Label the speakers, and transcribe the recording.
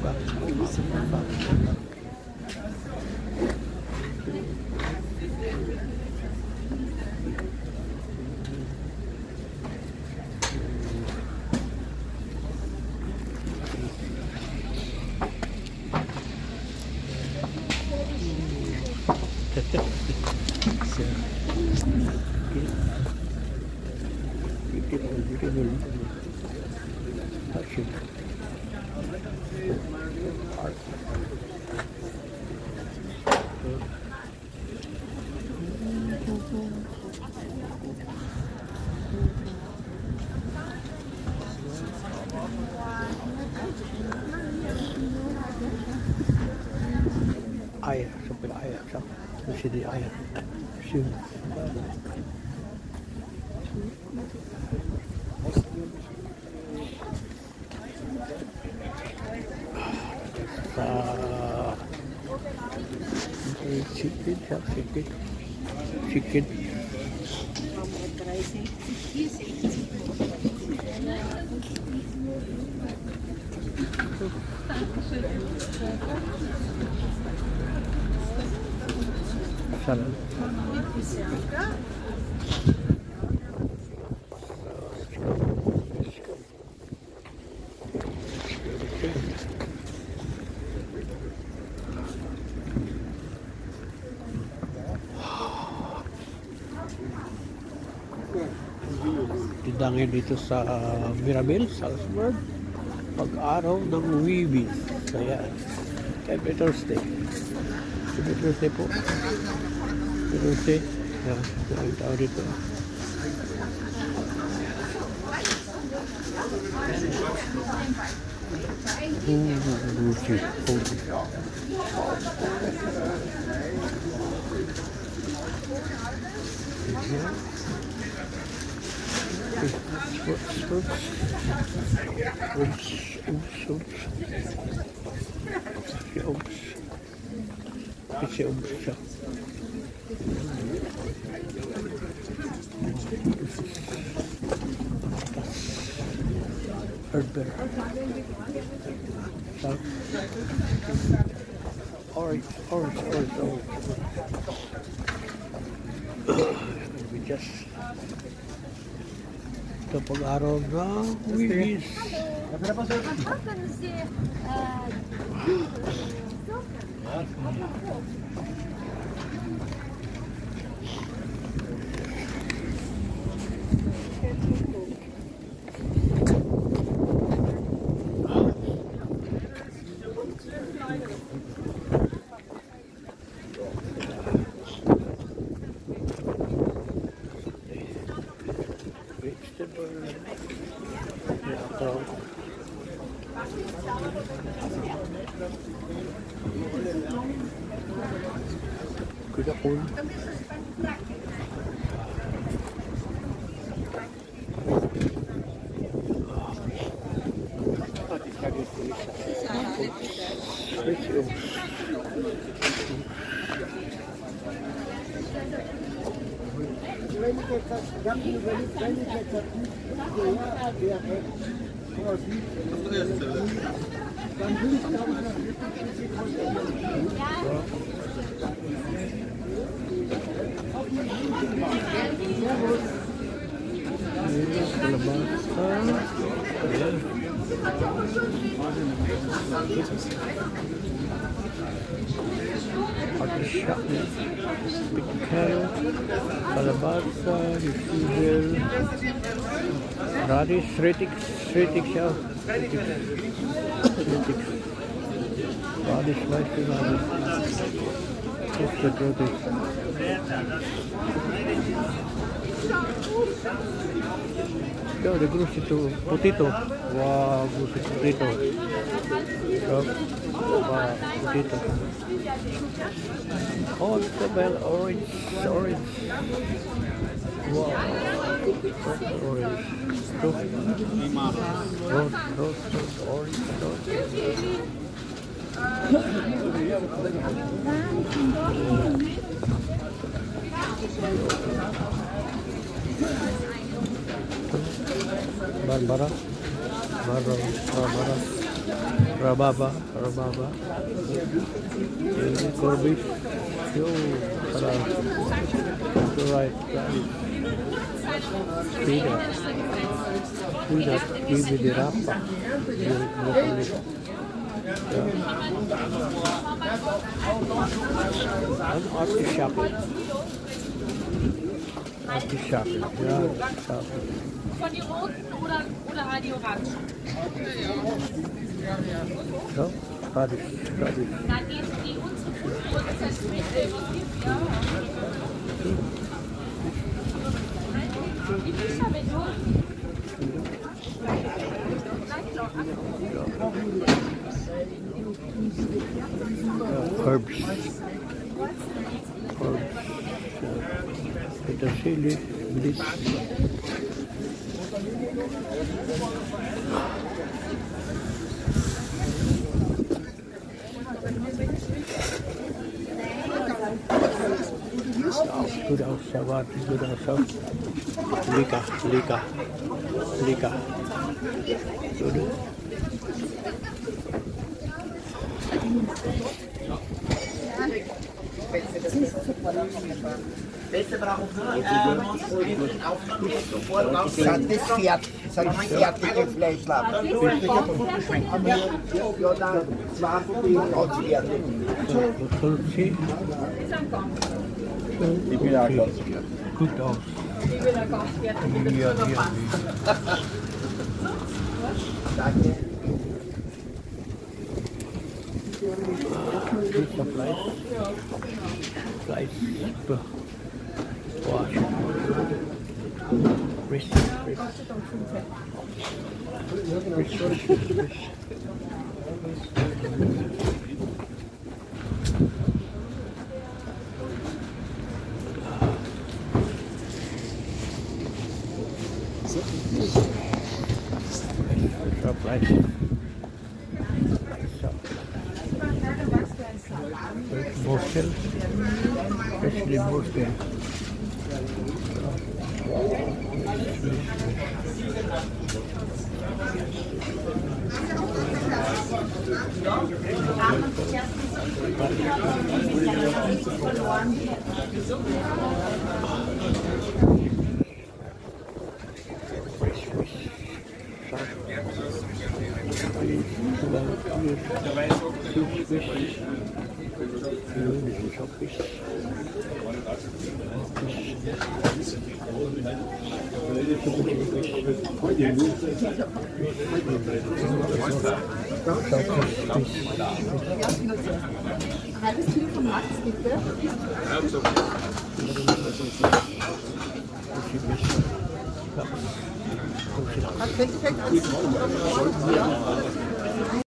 Speaker 1: Beautiful. Touching. Art. Eier, zoveel eier. Zo. Hoe zit die eier? Zo. Chicken. Salad. Didangin dito sa Mirabel, Salzburg, pag-araw ng Wibis. Ayan. Happy Thursday. Happy Thursday po. Happy Thursday. Ayan. Ang tao dito. Orange. We just ito pag-araw ng Wibis. Kuda cool. Artichoke, pickle, kalabasa, refusal, radish, radish siya. Radish, spicy radish. Toasted radish. Yeah, the grocery to potato. Wow, grocery potato. Wow, potato. Oh, the bell, orange. Wow, orange. Roast, orange. Barbara. Rababa. Korbis. Yo, salam. Right. Tidak, ini dirapa. An Artischappel. Ja, Schappel.
Speaker 2: Von die roten oder die orangen?
Speaker 1: So, fertig.
Speaker 2: Dann geht die unsere Prozess mit die Bücher mit
Speaker 1: Herbs. Petersilie, Bliss. Gut aus, erwarten, gut aus. Lecker. Gut.
Speaker 3: Beste brauchen wir das fertige Fleischlappen. Ja, dann 20 auswerten.
Speaker 1: Ich bin auch gut aus. Ja.
Speaker 3: Danke.
Speaker 1: Fleisch. Boah, Riss. Fleisch. Wurstel. Especially Wurstel.
Speaker 4: Halbes Kilo von Max, bitte. Hat Endeffekt